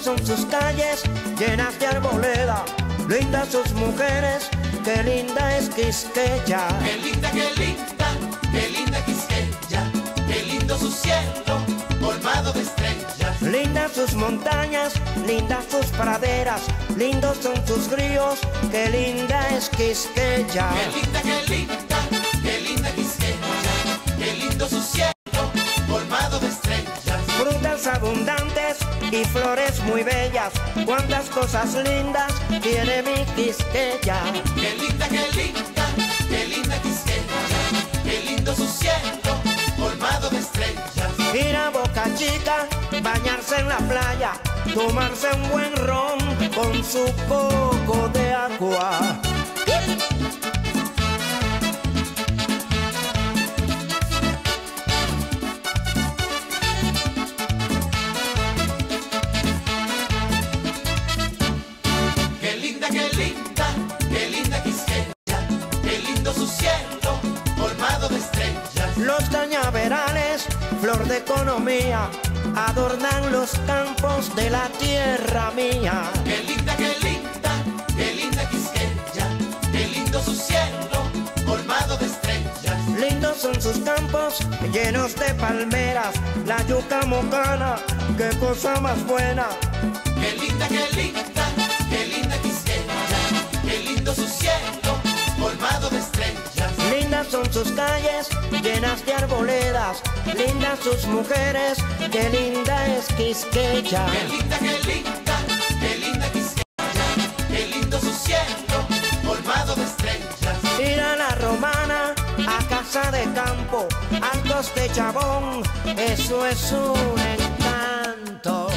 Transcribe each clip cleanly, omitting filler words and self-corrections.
son sus calles llenas de arboleda, lindas sus mujeres, qué linda es Quisqueya. Qué linda, qué linda, qué linda Quisqueya, qué lindo su cielo, colmado de estrellas. Lindas sus montañas, lindas sus praderas, lindos son sus ríos, qué linda es Quisqueya. Qué linda, qué linda, qué linda Quisqueya, qué lindo su cielo, colmado de estrellas. Frutas abundantes y flores muy bellas, cuántas cosas lindas tiene mi Quisqueya. Qué linda, qué linda, qué linda Quisqueya, qué lindo su cielo, colmado de estrellas. Ir a Boca Chica, bañarse en la playa, tomarse un buen ron con su coco de agua. Qué linda, qué linda, qué linda Quisqueya, qué lindo su cielo, colmado de estrellas. Los cañaverales, flor de economía, adornan los campos de la tierra mía. Qué linda, qué linda Quisqueya, qué lindo su cielo, colmado de estrellas. Lindos son sus campos llenos de palmeras, la yuca mocana, qué cosa más buena. Qué linda, qué linda Quisqueya, qué lindo su cielo, colmado de estrellas. Lindas son sus calles llenas de arboledas, lindas sus mujeres, qué linda es Quisqueya. Qué linda, qué linda Quisqueya, qué lindo su cielo, colmado de estrellas. Ir a la Romana, a Casa de Campo, Altos de Chabón, eso es un encanto.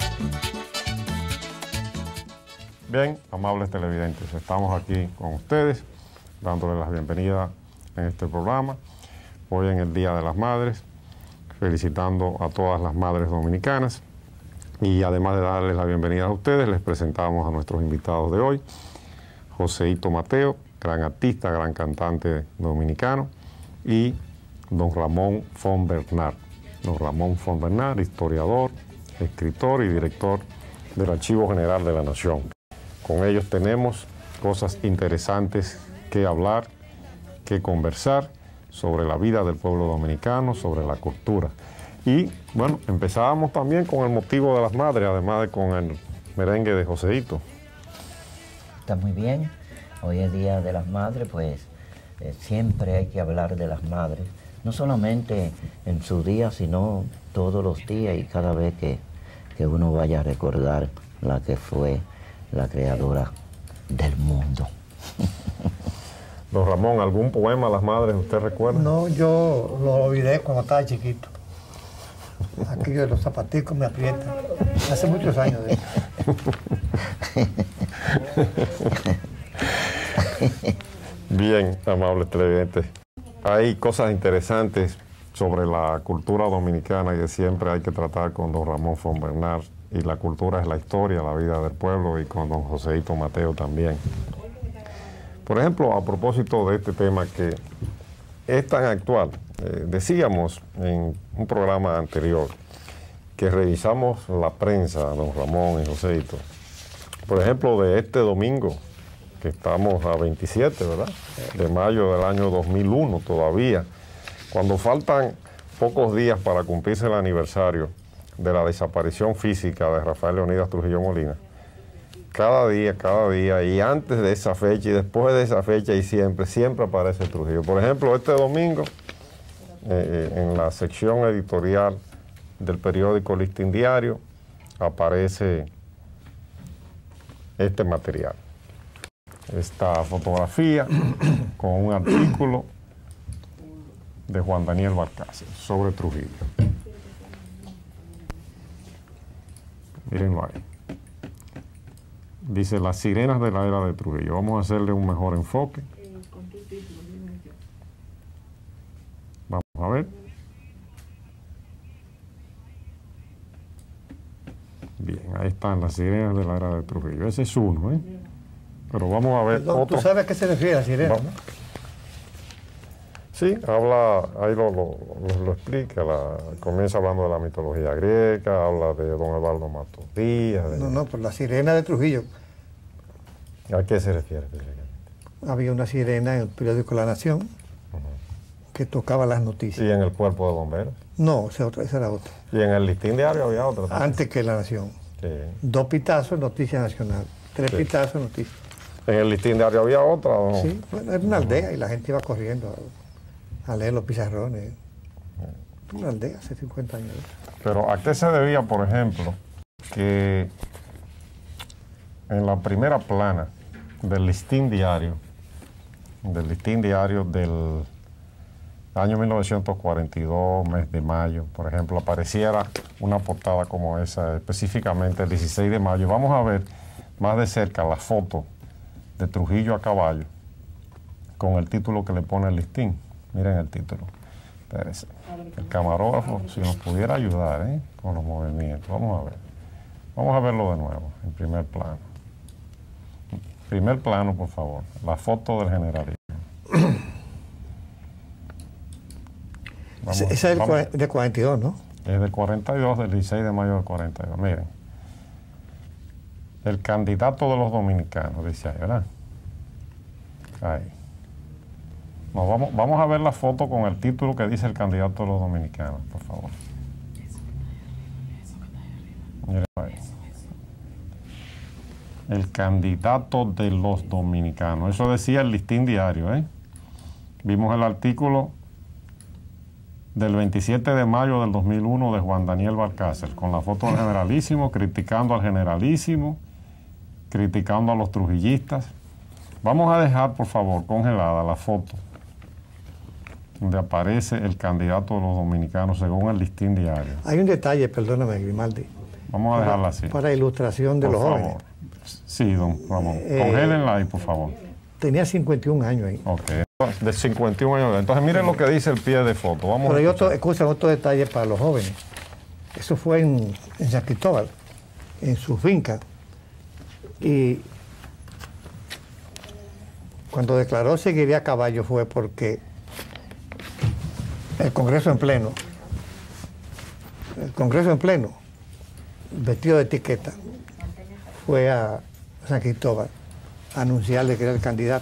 Bien, amables televidentes, estamos aquí con ustedes, dándoles la bienvenida en este programa. Hoy en el Día de las Madres, felicitando a todas las madres dominicanas. Y además de darles la bienvenida a ustedes, les presentamos a nuestros invitados de hoy. Joseito Mateo, gran artista, gran cantante dominicano, y don Ramón Font Bernard. Don Ramón Font Bernard, historiador, escritor y director del Archivo General de la Nación. Con ellos tenemos cosas interesantes que hablar, que conversar sobre la vida del pueblo dominicano, sobre la cultura. Y bueno, empezábamos también con el motivo de las madres, además de con el merengue de Joseito. Está muy bien. Hoy es Día de las Madres, pues siempre hay que hablar de las madres. No solamente en su día, sino todos los días y cada vez que uno vaya a recordar la que fue la creadora del mundo. Don Ramón, ¿algún poema a las madres usted recuerda? No, yo lo olvidé cuando estaba chiquito. Aquello de los zapaticos me aprietan. Hace muchos años de eso. Bien, amables televidentes. Hay cosas interesantes sobre la cultura dominicana que siempre hay que tratar con don Ramón Font Bernard. Y la cultura es la historia, la vida del pueblo, y con don Joseito Mateo también. Por ejemplo, a propósito de este tema que es tan actual, decíamos en un programa anterior que revisamos la prensa, don Ramón y Joseito. Por ejemplo, de este domingo, que estamos a 27, ¿verdad?, de mayo del año 2001 todavía, cuando faltan pocos días para cumplirse el aniversario de la desaparición física de Rafael Leonidas Trujillo Molina. Cada día, y antes de esa fecha y después de esa fecha y siempre aparece Trujillo. Por ejemplo, este domingo, en la sección editorial del periódico Listín Diario, aparece este material. Esta fotografía con un artículo de Juan Daniel Balcácer sobre Trujillo. Mírenlo ahí. Dice, las sirenas de la era de Trujillo. Vamos a hacerle un mejor enfoque. Vamos a ver. Bien, ahí están las sirenas de la era de Trujillo. Ese es uno, ¿eh? Pero vamos a ver otro. ¿Tú sabes a qué se refiere la sirena, no? Sí, habla, ahí lo explica, comienza hablando de la mitología griega, habla de don Eduardo Matos Díaz. No, por la sirena de Trujillo. ¿A qué se refiere? Había una sirena en el periódico La Nación que tocaba las noticias. ¿Y en el cuerpo de bomberos? No, esa era otra. ¿Y en el listín diario había otra también? Antes que La Nación. Sí. 2 pitazos, Noticia Nacional. 3 Sí. pitazos, Noticia. ¿En el listín diario había otra o no? Sí, bueno, era una aldea y la gente iba corriendo a leer los pizarrones. Una aldea hace 50 años. Pero ¿a qué se debía, por ejemplo, que en la primera plana del listín diario del año 1942, mes de mayo, por ejemplo, apareciera una portada como esa, específicamente el 16 de mayo? Vamos a ver más de cerca la foto de Trujillo a caballo con el título que le pone el listín. Miren el título. Espérese. El camarógrafo, si nos pudiera ayudar con los movimientos. Vamos a verlo de nuevo, en primer plano. Primer plano, por favor. La foto del generalísimo. Esa es de 42, ¿no? Es del 42, del 16 de mayo del 42. Miren. El candidato de los dominicanos, dice ahí, ¿verdad? Ahí. Vamos a ver la foto con el título que dice el candidato de los dominicanos, por favor. Miren ahí. El candidato de los dominicanos. Eso decía el listín diario, ¿eh? Vimos el artículo del 27 de mayo del 2001 de Juan Daniel Balcácer, con la foto del generalísimo, criticando al generalísimo, criticando a los trujillistas. Vamos a dejar, por favor, congelada la foto donde aparece el candidato de los dominicanos según el listín diario. Hay un detalle, perdóname, Grimaldi. Vamos a dejarla así. Para ilustración de Por los favor. jóvenes. Sí, don Ramón. Congélenla ahí, por favor. Tenía 51 años ahí. Ok. De 51 años. Entonces, miren lo que dice el pie de foto. Vamos Pero a hay escuchar. otro detalle para los jóvenes. Eso fue en San Cristóbal, en su finca. Y cuando declaró seguiría a caballo fue porque el Congreso en pleno, vestido de etiqueta, fue a San Cristóbal a anunciarle que era el candidato.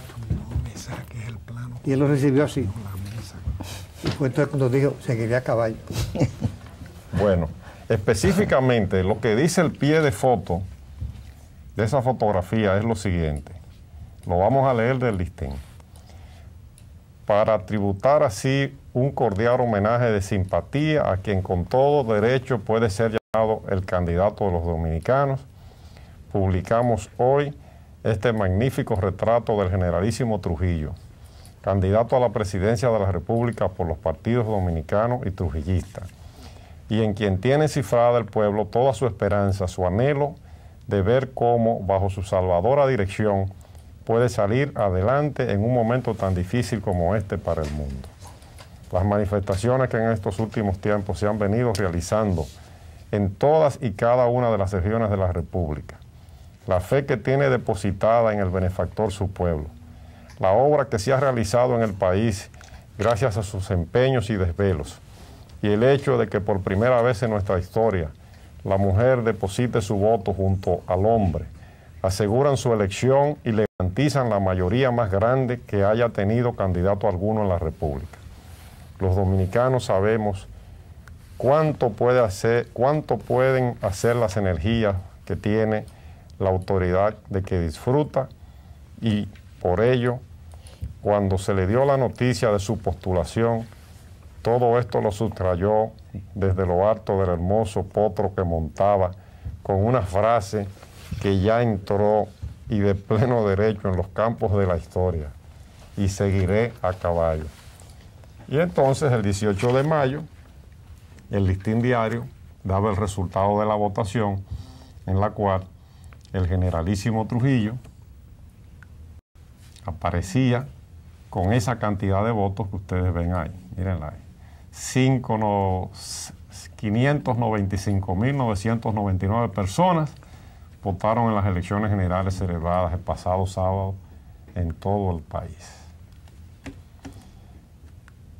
Y él lo recibió así. Y fue entonces cuando dijo, seguiría a caballo. Bueno, específicamente lo que dice el pie de foto de esa fotografía es lo siguiente. Lo vamos a leer del listín. Para tributar así un cordial homenaje de simpatía a quien con todo derecho puede ser llamado el candidato de los dominicanos, publicamos hoy este magnífico retrato del generalísimo Trujillo, candidato a la presidencia de la República por los partidos dominicanos y trujillistas, y en quien tiene cifrada el pueblo toda su esperanza, su anhelo de ver cómo, bajo su salvadora dirección, puede salir adelante en un momento tan difícil como este para el mundo. Las manifestaciones que en estos últimos tiempos se han venido realizando en todas y cada una de las regiones de la República, la fe que tiene depositada en el benefactor su pueblo, la obra que se ha realizado en el país gracias a sus empeños y desvelos, y el hecho de que por primera vez en nuestra historia la mujer deposite su voto junto al hombre, aseguran su elección y le garantizan la mayoría más grande que haya tenido candidato alguno en la República. Los dominicanos sabemos cuánto pueden hacer las energías que tiene la autoridad de que disfruta, y por ello, cuando se le dio la noticia de su postulación, todo esto lo sustrayó desde lo alto del hermoso potro que montaba, con una frase que ya entró y de pleno derecho en los campos de la historia: y seguiré a caballo. Y entonces el 18 de mayo, el listín diario daba el resultado de la votación, en la cual el generalísimo Trujillo aparecía con esa cantidad de votos que ustedes ven ahí. Mírenla ahí. 595.999 personas votaron en las elecciones generales celebradas el pasado sábado en todo el país.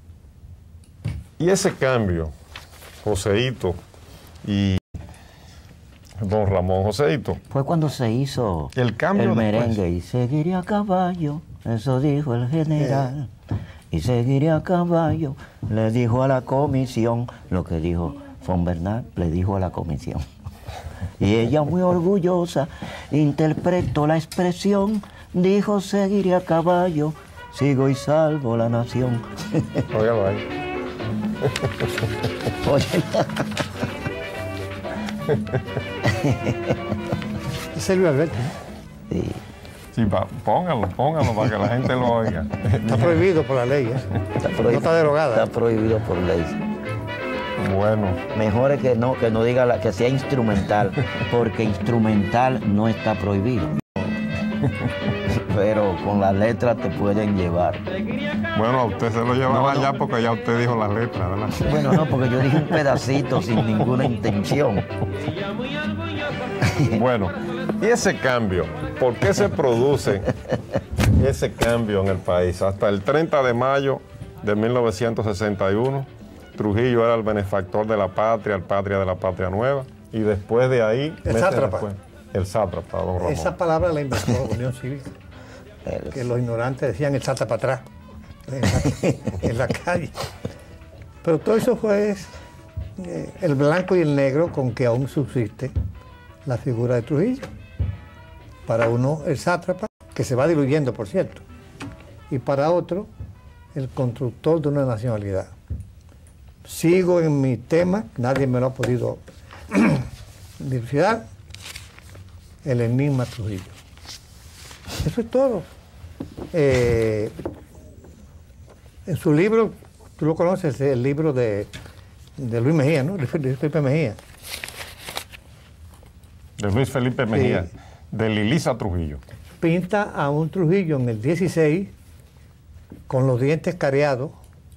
Y ese cambio, Joseito y don Ramón, Joseito. Fue cuando se hizo el cambio el merengue. Y seguiré a caballo, eso dijo el general. Y seguiré a caballo, le dijo a la comisión. Lo que dijo Fonbernal, le dijo a la comisión. Y ella muy orgullosa interpretó la expresión. Dijo, seguiré a caballo, sigo y salvo la nación. Óigalo ahí. Oye, Silvio Alberto. sí. Sí, póngalo para que la gente lo oiga. Está prohibido por la ley, ¿eh? No está derogada. Está prohibido por ley. Bueno, Mejor es que no diga que sea instrumental, porque instrumental no está prohibido. Pero con la letra te pueden llevar. bueno, a usted se lo llevaba allá porque ya usted dijo las letras, ¿verdad? Bueno, no, porque yo dije un pedacito sin ninguna intención. Bueno, y ese cambio, ¿por qué se produce ese cambio en el país? Hasta el 30 de mayo de 1961, Trujillo era el benefactor de la patria, el patria de la patria nueva, y después de ahí... El sátrapa. El sátrapa, don Ramón. Esa palabra la inventó la Unión Cívica. Que los ignorantes decían el sátrapa atrás, en la calle. Pero todo eso fue el blanco y el negro con que aún subsiste la figura de Trujillo. Para uno, el sátrapa, que se va diluyendo, por cierto, y para otro, el constructor de una nacionalidad. Sigo en mi tema, nadie me lo ha podido dilucidar, el enigma Trujillo. Eso es todo. En su libro, tú lo conoces, el libro de Luis Mejía, ¿no? De Felipe Mejía. De Luis Felipe Mejía, Sí. de Lilisa Trujillo. Pinta a un Trujillo en el 16 con los dientes careados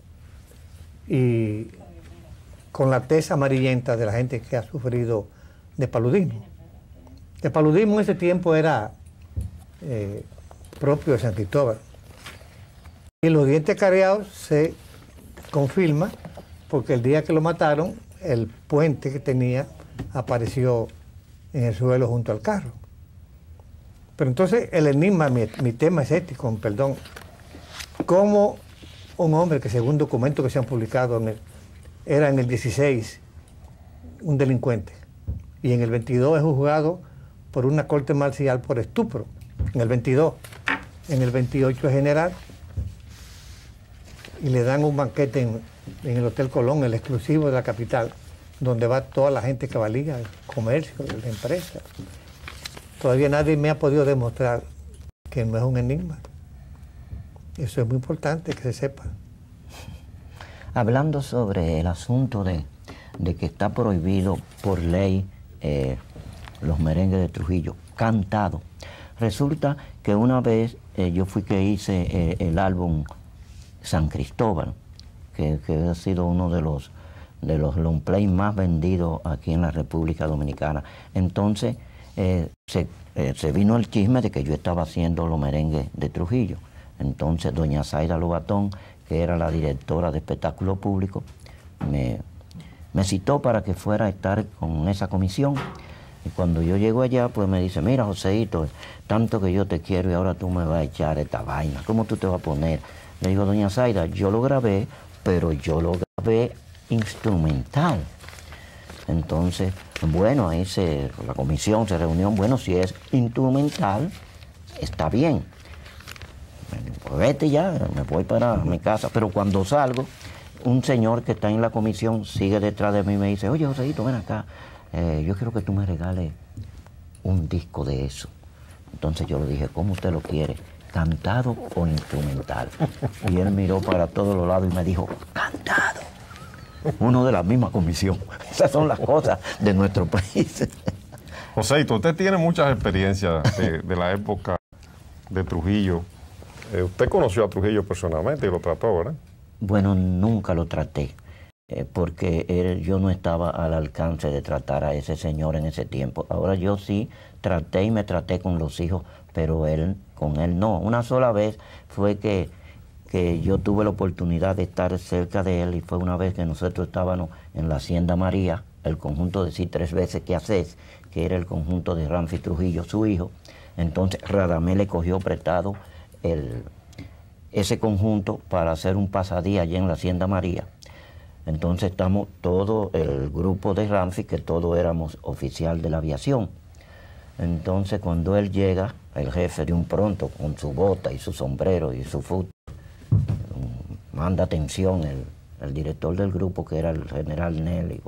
y con la tez amarillenta de la gente que ha sufrido de paludismo. El paludismo en ese tiempo era propio de San Cristóbal. Y los dientes careados se confirma porque el día que lo mataron, el puente que tenía apareció en el suelo junto al carro. Pero entonces el enigma, mi tema es este, con perdón. ¿Cómo un hombre que según documentos que se han publicado era en el 16 un delincuente y en el 22 es juzgado por una corte marcial por estupro, en el 22, en el 28 es general y le dan un banquete en el Hotel Colón, el exclusivo de la capital, donde va toda la gente que valía, el comercio, la empresa. Todavía nadie me ha podido demostrar que no es un enigma. Eso es muy importante que se sepa. Hablando sobre el asunto de que está prohibido por ley los merengues de Trujillo, cantado. Resulta que una vez yo fui que hice el álbum San Cristóbal, que ha sido uno de los long play más vendidos aquí en la República Dominicana. Entonces se vino el chisme de que yo estaba haciendo los merengues de Trujillo. Entonces doña Zaida Lobatón, que era la directora de espectáculo público, me citó para que fuera a estar con esa comisión. Y cuando yo llego allá, pues me dice, mira, Joseito, tanto que yo te quiero y ahora tú me vas a echar esta vaina, ¿cómo tú te vas a poner? Le digo, doña Zaida, yo lo grabé, pero yo lo grabé instrumental. Entonces, bueno, ahí la comisión se reunió, bueno, si es instrumental, está bien. Pues vete ya, me voy para mi casa. Pero cuando salgo, un señor que está en la comisión sigue detrás de mí y me dice, oye, Joseito, ven acá, yo quiero que tú me regales un disco de eso. Entonces yo le dije, ¿cómo usted lo quiere? ¿Cantado o instrumental? Y él miró para todos los lados y me dijo, cantado. Uno de la misma comisión. Esas son las cosas de nuestro país. Joseito, usted tiene muchas experiencias de la época de Trujillo. Usted conoció a Trujillo personalmente y lo trató, ¿verdad? Bueno, nunca lo traté, porque yo no estaba al alcance de tratar a ese señor en ese tiempo. Ahora yo sí traté y me traté con los hijos, pero con él no. Una sola vez fue que que yo tuve la oportunidad de estar cerca de él y fue una vez que nosotros estábamos en la Hacienda María, el conjunto de Sí Tres Veces que haces, que era el conjunto de Ramfis Trujillo, su hijo. Entonces Radamés le cogió prestado ese conjunto para hacer un pasadía allí en la Hacienda María. Entonces estamos todo el grupo de Ramfis, que todos éramos oficial de la aviación. Entonces cuando él llega, el jefe de un pronto, con su bota y su sombrero y su fut, manda atención el director del grupo, que era el general Nelly,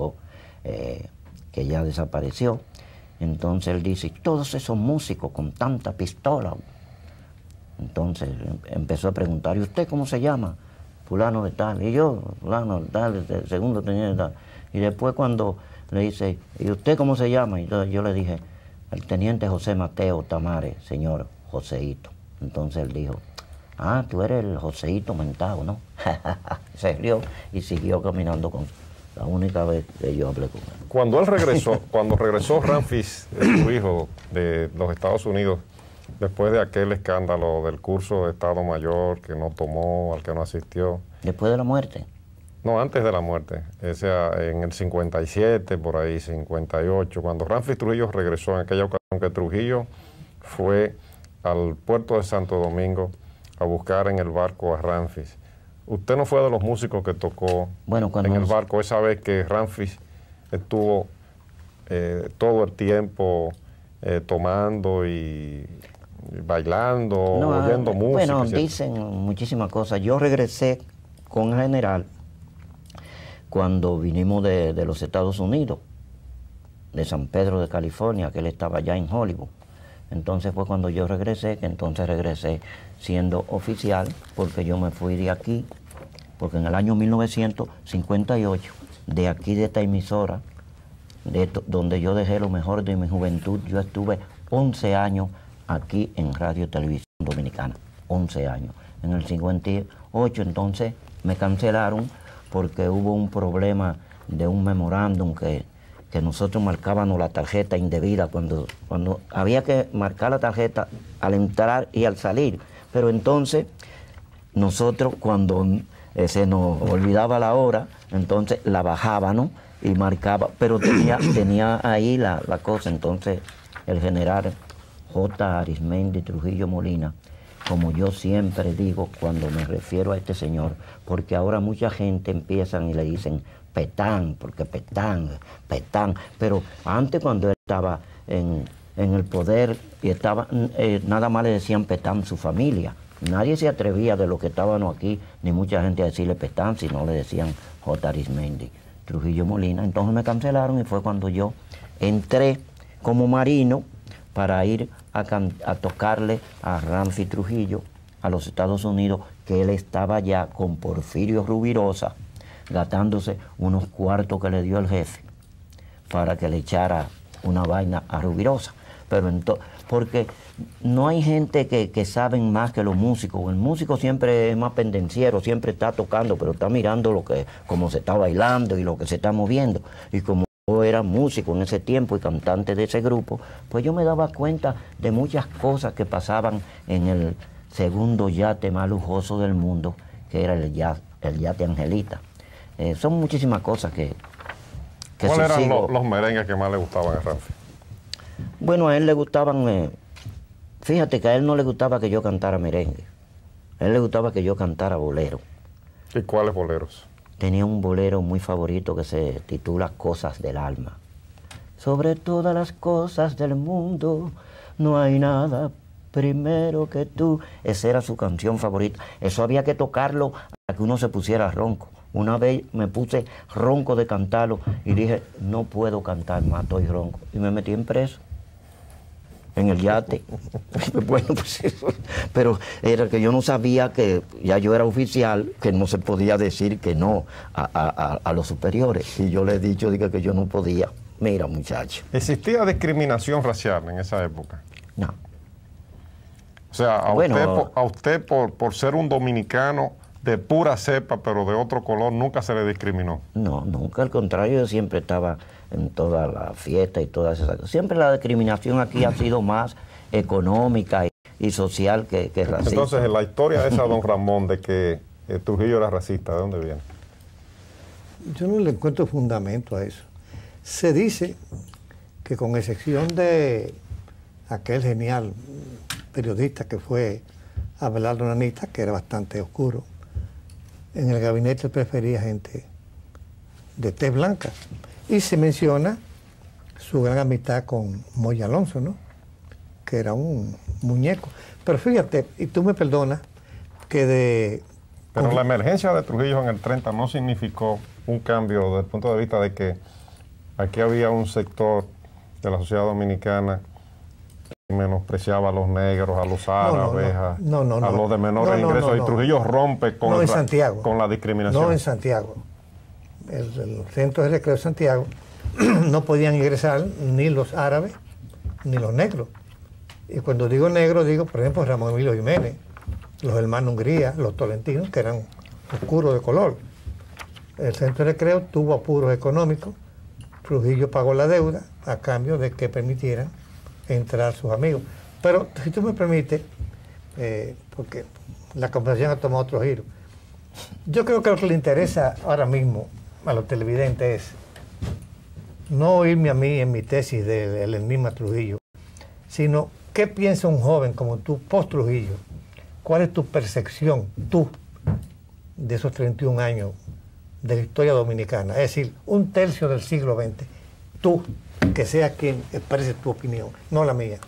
que ya desapareció. Entonces él dice, todos esos músicos con tanta pistola. Entonces empezó a preguntar, ¿y usted cómo se llama? Fulano de tal. Y yo, fulano de tal, el segundo teniente de tal. Y después cuando le dice, ¿y usted cómo se llama? Y yo le dije, el teniente José Mateo Tamares, señor Joseito. Entonces él dijo, ah, tú eres el Joseito Mentado, ¿no? Se rió y siguió caminando con la única vez que yo hablé con él. Cuando él regresó, cuando regresó Ramfis, su hijo, de los Estados Unidos, después de aquel escándalo del curso de Estado Mayor que no tomó, al que no asistió. ¿Después de la muerte? No, antes de la muerte. O sea, en el 57, por ahí, 58, cuando Ramfis Trujillo regresó, en aquella ocasión que Trujillo fue al puerto de Santo Domingo a buscar en el barco a Ramfis. ¿Usted no fue de los músicos que tocó en el barco esa vez que Ramfis estuvo todo el tiempo tomando y bailando, oyendo música? Bueno, dicen muchísimas cosas. Yo regresé con el general cuando vinimos de los Estados Unidos, de San Pedro de California, que él estaba allá en Hollywood. Entonces fue cuando yo regresé, que entonces regresé siendo oficial, porque yo me fui de aquí, porque en el año 1958, de aquí de esta emisora, donde yo dejé lo mejor de mi juventud, yo estuve 11 años aquí en Radio Televisión Dominicana, 11 años. En el 58 entonces me cancelaron porque hubo un problema de un memorándum que nosotros marcábamos la tarjeta indebida cuando había que marcar la tarjeta al entrar y al salir. Pero entonces nosotros cuando se nos olvidaba la hora, entonces la bajábamos y marcaba, pero tenía ahí la cosa. Entonces el general J. Arismendi Trujillo Molina, como yo siempre digo cuando me refiero a este señor, porque ahora mucha gente empiezan y le dicen Petán, porque Petán, pero antes cuando él estaba en el poder y estaba, nada más le decían Petán su familia. Nadie se atrevía de los que estábamos aquí, ni mucha gente a decirle Petán, sino le decían J. Arismendi Trujillo Molina. Entonces me cancelaron y fue cuando yo entré como marino para ir a tocarle a Ramfis Trujillo a los Estados Unidos, que él estaba ya con Porfirio Rubirosa, gastándose unos cuartos que le dio el jefe para que le echara una vaina a Rubirosa. Pero porque no hay gente que saben más que los músicos. El músico siempre es más pendenciero, siempre está tocando, pero está mirando cómo se está bailando y lo que se está moviendo. Y como yo era músico en ese tiempo y cantante de ese grupo, pues yo me daba cuenta de muchas cosas que pasaban en el segundo yate más lujoso del mundo, que era el yate Angelita. Son muchísimas cosas que ¿Cuáles eran los merengues que más le gustaban a Ramfis? Bueno, a él le gustaban, fíjate que a él no le gustaba que yo cantara merengue, a él le gustaba que yo cantara bolero. ¿Y cuáles boleros? Tenía un bolero muy favorito que se titula Cosas del Alma. Sobre todas las cosas del mundo, no hay nada primero que tú. Esa era su canción favorita. Eso había que tocarlo para que uno se pusiera ronco. Una vez me puse ronco de cantarlo y dije, no puedo cantar más, estoy ronco. Y me metí en preso, en el yate. Bueno, pues eso, pero era que yo no sabía que ya yo era oficial, que no se podía decir que no a los superiores. Y yo le he dicho que yo no podía. Mira, muchacho. ¿Existía discriminación racial en esa época? No. O sea, a usted por ser un dominicano de pura cepa, pero de otro color, nunca se le discriminó. No, nunca, al contrario, yo siempre estaba en toda la fiesta y todas esas cosas. Siempre la discriminación aquí ha sido más económica y social que racista. Entonces, la historia esa, don Ramón, de que Trujillo era racista, ¿de dónde viene? Yo no le encuentro fundamento a eso. Se dice que con excepción de aquel genial periodista que fue Abelardo Nanita, que era bastante oscuro, en el gabinete prefería gente de tez blanca. Y se menciona su gran amistad con Moya Alonso, ¿no? Que era un muñeco. Pero fíjate, y tú me perdonas, que de... Pero la emergencia de Trujillo en el 30 no significó un cambio desde el punto de vista de que aquí había un sector de la sociedad dominicana que menospreciaba a los negros, a los árabes, a los de menores ingresos, y Trujillo rompe con la discriminación. No en Santiago. El centro de recreo de Santiago no podían ingresar ni los árabes ni los negros. Y cuando digo negro, digo, por ejemplo, Ramón Emilio Jiménez, los hermanos Hungría, los tolentinos, que eran oscuros de color. El centro de recreo tuvo apuros económicos. Trujillo pagó la deuda a cambio de que permitieran entrar sus amigos. Pero si tú me permites, porque la conversación ha tomado otro giro, yo creo que lo que le interesa ahora mismo a los televidentes es no oírme a mí en mi tesis del enigma Trujillo, sino qué piensa un joven como tú, post-Trujillo. ¿Cuál es tu percepción, tú, de esos 31 años de la historia dominicana? Es decir, un tercio del siglo XX. Tú, que sea quien exprese tu opinión, no la mía.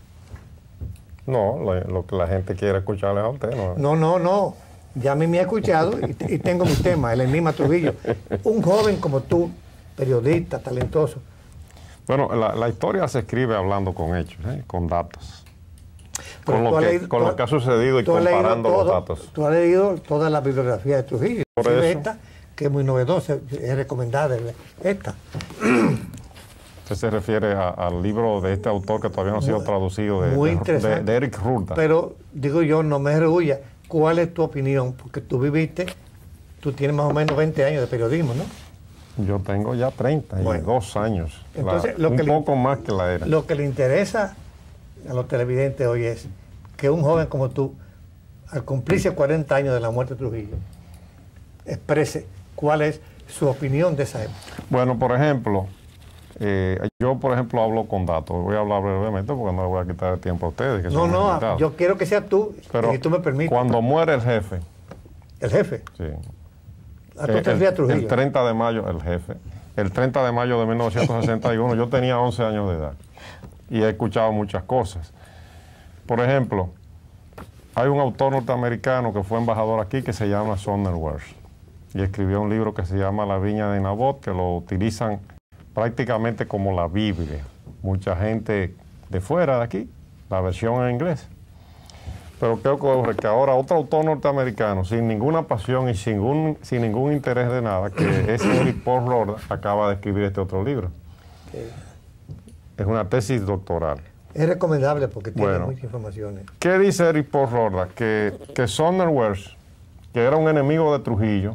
No, lo que la gente quiere escucharle a usted, ¿no? No. Ya a mí me ha escuchado y tengo mi tema, el enigma Trujillo. Un joven como tú, periodista, talentoso. Bueno, la historia se escribe hablando con hechos, con datos. Con lo que ha sucedido y comparando los datos. Tú has leído toda la bibliografía de Trujillo. Por eso. Esta, que es muy novedosa, es recomendada esta. Usted se refiere al libro de este autor que todavía no ha sido traducido, de Eric Rulda. Pero, digo yo, no me rehuya. ¿Cuál es tu opinión? Porque tú tienes más o menos 20 años de periodismo, ¿no? Yo tengo ya 32 años. Entonces, un poco más que la era. Lo que le interesa a los televidentes hoy es que un joven como tú, al cumplirse 40 años de la muerte de Trujillo, exprese cuál es su opinión de esa época. Bueno, por ejemplo, yo hablo con datos. Voy a hablar brevemente porque no le voy a quitar el tiempo a ustedes. Que yo quiero que seas tú, pero y tú me permites. Cuando muere el jefe. ¿El jefe? Sí. ¿A tú te refieres a Trujillo? El 30 de mayo, el jefe. El 30 de mayo de 1961, yo tenía 11 años de edad y he escuchado muchas cosas. Por ejemplo, hay un autor norteamericano que fue embajador aquí que se llama Sumner West y escribió un libro que se llama La Viña de Nabot, que lo utilizan prácticamente como la Biblia. Mucha gente de fuera de aquí, la versión en inglés. Pero ¿qué ocurre? Que ahora otro autor norteamericano, sin ninguna pasión y sin ningún interés de nada, que es Eric Paul Rorda, acaba de escribir este otro libro. Es una tesis doctoral. Es recomendable porque tiene muchas informaciones. ¿Qué dice Eric Paul Rorda? Que Sumner West, que era un enemigo de Trujillo,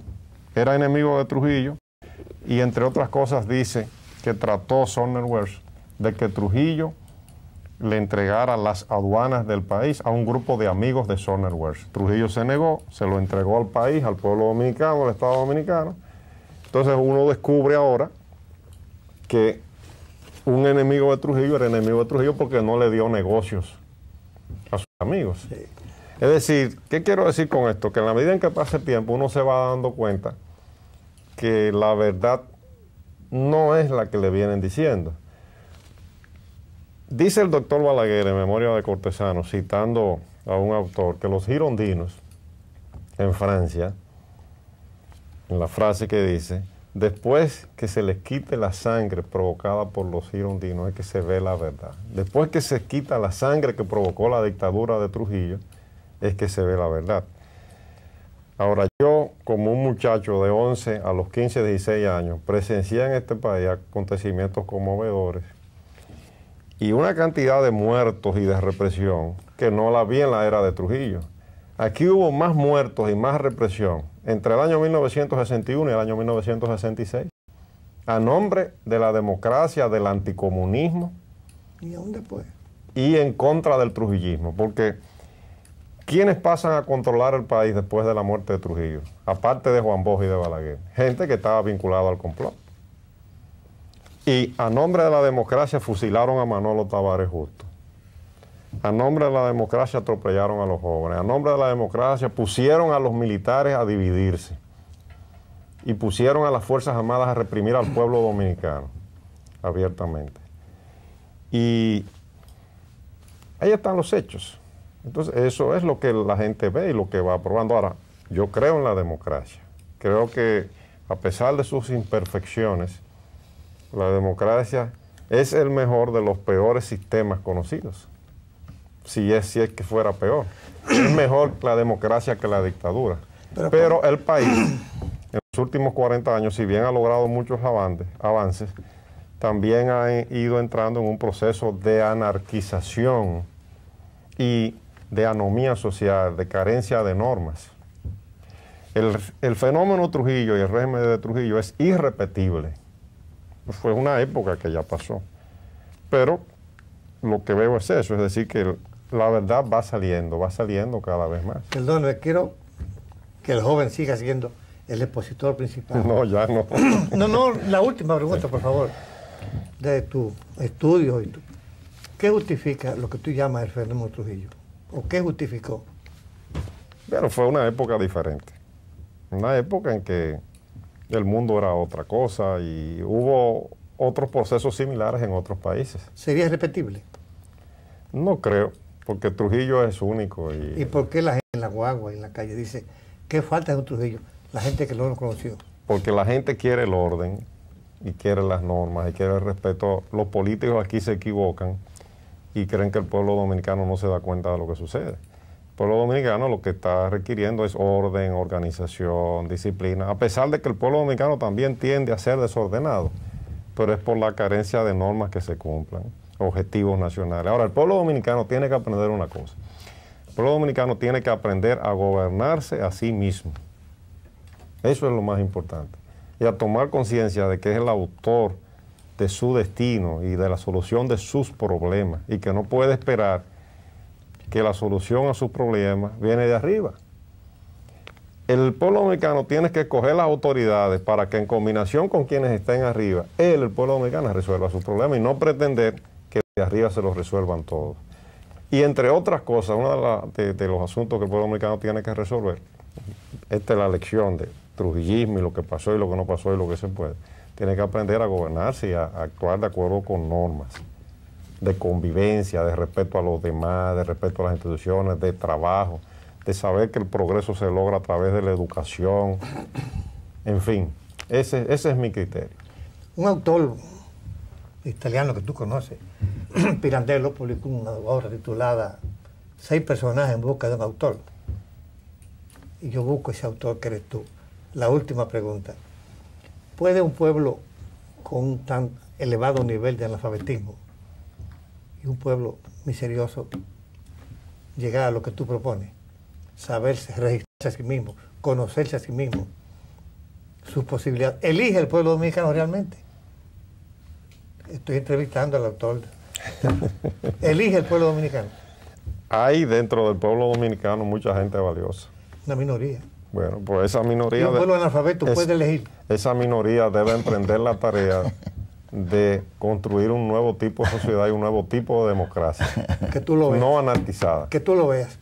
y entre otras cosas dice que trató Sumner West de que Trujillo le entregara las aduanas del país a un grupo de amigos de Sumner West. Trujillo se negó, se lo entregó al país, al pueblo dominicano, al Estado dominicano. Entonces uno descubre ahora que un enemigo de Trujillo era enemigo de Trujillo porque no le dio negocios a sus amigos. Sí. Es decir, ¿qué quiero decir con esto? Que en la medida en que pasa el tiempo uno se va dando cuenta que la verdad no es la que le vienen diciendo. Dice el doctor Balaguer en Memoria de Cortesano, citando a un autor, que los girondinos en Francia, en la frase que dice, después que se les quite la sangre provocada por los girondinos es que se ve la verdad. Después que se quita la sangre que provocó la dictadura de Trujillo es que se ve la verdad. Ahora, yo, como un muchacho de 11 a los 15, 16 años, presencié en este país acontecimientos conmovedores y una cantidad de muertos y de represión que no la vi en la era de Trujillo. Aquí hubo más muertos y más represión entre el año 1961 y el año 1966, a nombre de la democracia, del anticomunismo. ¿Y aún después? y en contra del trujillismo, porque ¿quiénes pasan a controlar el país después de la muerte de Trujillo? Aparte de Juan Bosch y de Balaguer, gente que estaba vinculada al complot. Y a nombre de la democracia fusilaron a Manolo Tavares Justo. A nombre de la democracia atropellaron a los jóvenes. A nombre de la democracia pusieron a los militares a dividirse. Y pusieron a las Fuerzas Armadas a reprimir al pueblo dominicano, abiertamente. Y ahí están los hechos. Entonces, eso es lo que la gente ve y lo que va aprobando. Ahora, yo creo en la democracia. Creo que, a pesar de sus imperfecciones, la democracia es el mejor de los peores sistemas conocidos. Si es que fuera peor. Es mejor la democracia que la dictadura. Pero el país, en los últimos 40 años, si bien ha logrado muchos avances, también ha ido entrando en un proceso de anarquización y de anomía social, de carencia de normas. El fenómeno Trujillo y el régimen de Trujillo es irrepetible. Fue una época que ya pasó. Pero lo que veo es eso, es decir, que la verdad va saliendo cada vez más. Perdón, quiero que el joven siga siendo el expositor principal. No, ya no. No, la última pregunta, por favor, de tu estudio. ¿Qué justifica lo que tú llamas el fenómeno Trujillo? ¿O qué justificó? Bueno, fue una época diferente. Una época en que el mundo era otra cosa y hubo otros procesos similares en otros países. ¿Sería repetible? No creo, porque Trujillo es único. ¿Y por qué la gente en la guagua, en la calle, dice, qué falta de un Trujillo? La gente que no lo conoció. Porque la gente quiere el orden y quiere las normas y quiere el respeto. Los políticos aquí se equivocan y creen que el pueblo dominicano no se da cuenta de lo que sucede. El pueblo dominicano lo que está requiriendo es orden, organización, disciplina, a pesar de que el pueblo dominicano también tiende a ser desordenado, pero es por la carencia de normas que se cumplan, objetivos nacionales. Ahora, el pueblo dominicano tiene que aprender una cosa. El pueblo dominicano tiene que aprender a gobernarse a sí mismo. Eso es lo más importante. Y a tomar conciencia de que es el autor de su destino y de la solución de sus problemas y que no puede esperar que la solución a sus problemas viene de arriba. El pueblo dominicano tiene que escoger las autoridades para que en combinación con quienes estén arriba, el pueblo dominicano resuelva sus problemas y no pretender que de arriba se los resuelvan todos. Y entre otras cosas, uno de los asuntos que el pueblo dominicano tiene que resolver, esta es la lección de trujillismo y lo que pasó y lo que no pasó y lo que se puede, tiene que aprender a gobernarse y a actuar de acuerdo con normas de convivencia, de respeto a los demás, de respeto a las instituciones, de trabajo, de saber que el progreso se logra a través de la educación. En fin, ese es mi criterio. Un autor italiano que tú conoces, Pirandello, publicó una obra titulada 6 personajes en busca de un autor. Y yo busco ese autor que eres tú. La última pregunta. ¿Puede un pueblo con un tan elevado nivel de analfabetismo y un pueblo miserioso llegar a lo que tú propones? Saberse, registrarse a sí mismo, conocerse a sí mismo, sus posibilidades. ¿Elige el pueblo dominicano realmente? Estoy entrevistando al autor. ¿Elige el pueblo dominicano? Hay dentro del pueblo dominicano mucha gente valiosa. Una minoría. Bueno, pues esa minoría... ¿Y un pueblo analfabeto puede elegir? Esa minoría debe emprender la tarea de construir un nuevo tipo de sociedad y un nuevo tipo de democracia. Que tú lo veas. No anarquizada. Que tú lo veas.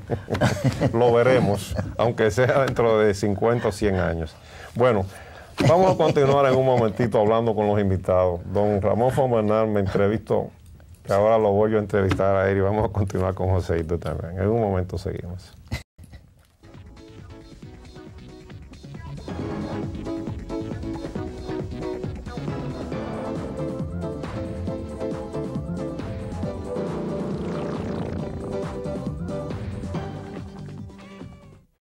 Lo veremos, aunque sea dentro de 50 o 100 años. Bueno, vamos a continuar en un momentito hablando con los invitados. Don Ramón Fombernal me entrevistó, que ahora lo voy a entrevistar a él y vamos a continuar con Joséito también. En un momento seguimos.